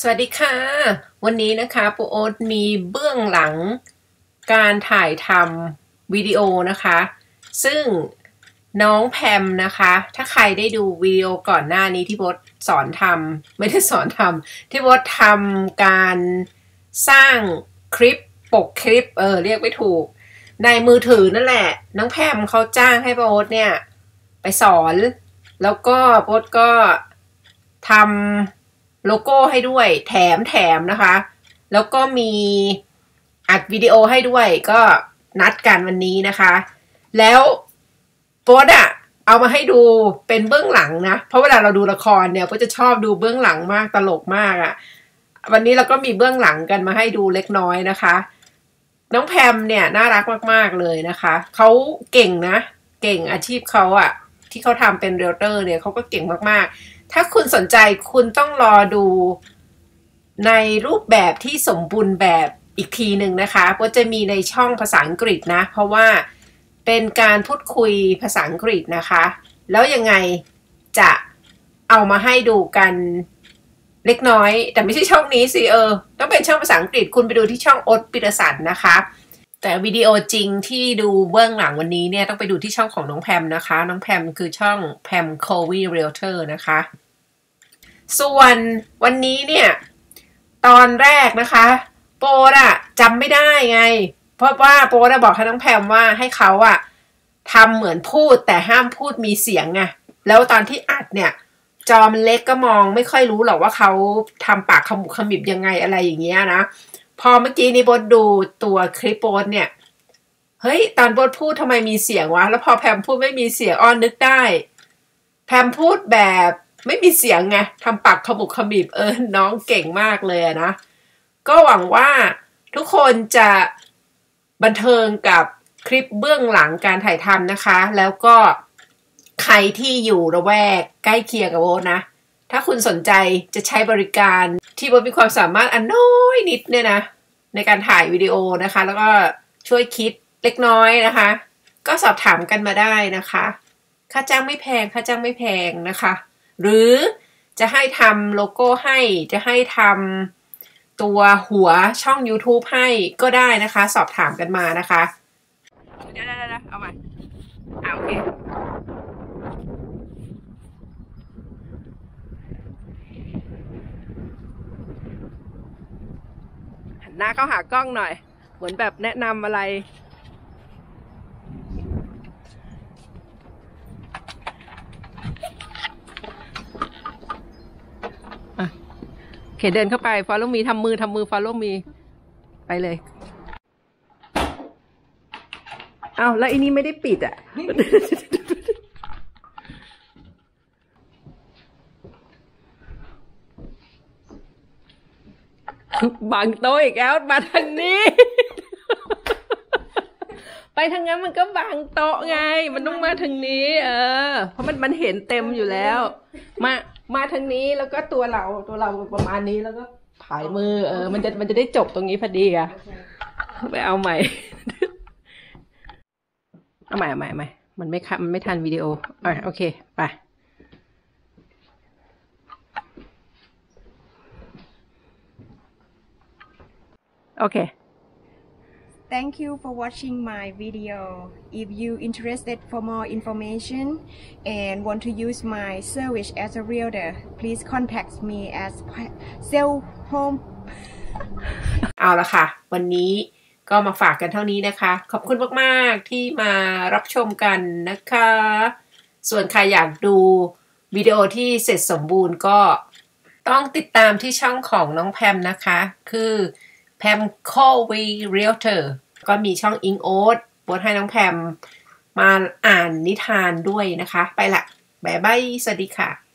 สวัสดีค่ะวันนี้นะคะปูโอ๊ตมีเบื้องหลังการถ่ายทำวิดีโอนะคะซึ่งน้องแพมนะคะถ้าใครได้ดูวิดีโอก่อนหน้านี้ที่โบ๊ทสอนทำไม่ได้สอนทำที่โบ๊ททำการสร้างคลิปปกคลิปเรียกไม่ถูกในมือถือนั่นแหละน้องแพมเขาจ้างให้โบ๊ทเนี่ยไปสอนแล้วก็โบ๊ทก็ทำโลโก้ให้ด้วยแถมนะคะแล้วก็มีอัดวิดีโอให้ด้วยก็นัดกันวันนี้นะคะแล้วโป๊ดเอามาให้ดูเป็นเบื้องหลังนะเพราะเวลาเราดูละครเนี่ยโป๊ดจะชอบดูเบื้องหลังมากตลกมากวันนี้เราก็มีเบื้องหลังกันมาให้ดูเล็กน้อยนะคะน้องแพมเนี่ยน่ารักมากๆเลยนะคะเขาเก่งนะเก่งอาชีพเขาที่เขาทำเป็นเรียลเตอร์เนี่ยเขาก็เก่งมากๆถ้าคุณสนใจคุณต้องรอดูในรูปแบบที่สมบูรณ์แบบอีกทีหนึ่งนะคะก็จะมีในช่องภาษาอังกฤษนะเพราะว่าเป็นการพูดคุยภาษาอังกฤษนะคะแล้วยังไงจะเอามาให้ดูกันเล็กน้อยแต่ไม่ใช่ช่องนี้สิต้องเป็นช่องภาษาอังกฤษคุณไปดูที่ช่องโอ๊ตปิรสันนะคะแต่วิดีโอจริงที่ดูเบื้องหลังวันนี้เนี่ยต้องไปดูที่ช่องของน้องแพมนะคะน้องแพมคือช่องแพมโควีเรียลเตอร์นะคะส่วนวันนี้เนี่ยตอนแรกนะคะโป๊ดจำไม่ได้ไงเพราะว่าโป๊ดบอกให้น้องแพมว่าให้เขาทำเหมือนพูดแต่ห้ามพูดมีเสียงไงแล้วตอนที่อัดเนี่ยจอมันเล็กก็มองไม่ค่อยรู้หรอกว่าเขาทำปากขมุบขมิบยังไงอะไรอย่างเงี้ยนะพอเมื่อกี้นี้โป๊ดดูตัวคลิปโป๊ดเนี่ยเฮ้ยตอนโป๊ดพูดทำไมมีเสียงวะแล้วพอแพมพูดไม่มีเสียงนึกได้แพมพูดแบบไม่มีเสียงไงทำปากขมุบขมิบน้องเก่งมากเลยนะก็หวังว่าทุกคนจะบันเทิงกับคลิปเบื้องหลังการถ่ายทำนะคะแล้วก็ใครที่อยู่ระแวกใกล้เคียงกับโบ๊ทนะถ้าคุณสนใจจะใช้บริการที่โบ๊ทมีความสามารถอันน้อยนิดเนี่ยนะในการถ่ายวิดีโอนะคะแล้วก็ช่วยคิดเล็กน้อยนะคะก็สอบถามกันมาได้นะคะค่าจ้างไม่แพงนะคะหรือจะให้ทำโลโก้ให้จะให้ทำตัวหัวช่อง YouTube ให้ก็ได้นะคะสอบถามกันมานะคะเดี๋ยวเอาใหม่โอเคหันหน้าเข้าหากล้องหน่อยเหมือนแบบแนะนำอะไรโอเคเดินเข้าไป follow me ทำมือ follow me ไปเลยแล้วอันนี้ไม่ได้ปิดบังโต๊ะอีกแล้วมาทางนี้ ไปทางนั้นมันก็บังโต๊ะไงมันต้องมาทางนี้เพราะมันเห็นเต็มอยู่แล้วมาทางนี้แล้วก็ตัวเราประมาณนี้แล้วก็ผายมือมันจะได้จบตรงนี้พอดีไปเอาใหม่ เอาใหม่มันไม่ทันวิดีโอโอเคไปโอเค Thank you for watching my video. If you interested for more information and want to use my service as a realtor, please contact me as sell home. เอาละค่ะวันนี้ก็มาฝากกันเท่านี้นะคะขอบคุณมากๆที่มารับชมกันนะคะส่วนใครอยากดูวิดีโอที่เสร็จสมบูรณ์ก็ต้องติดตามที่ช่องของน้องแพมนะคะคือแพมโควีเรียลเตอร์ก็มีช่องอิงโอ๊ตโพสให้น้องแพมมาอ่านนิทานด้วยนะคะไปละบ๊ายบายสวัสดีค่ะ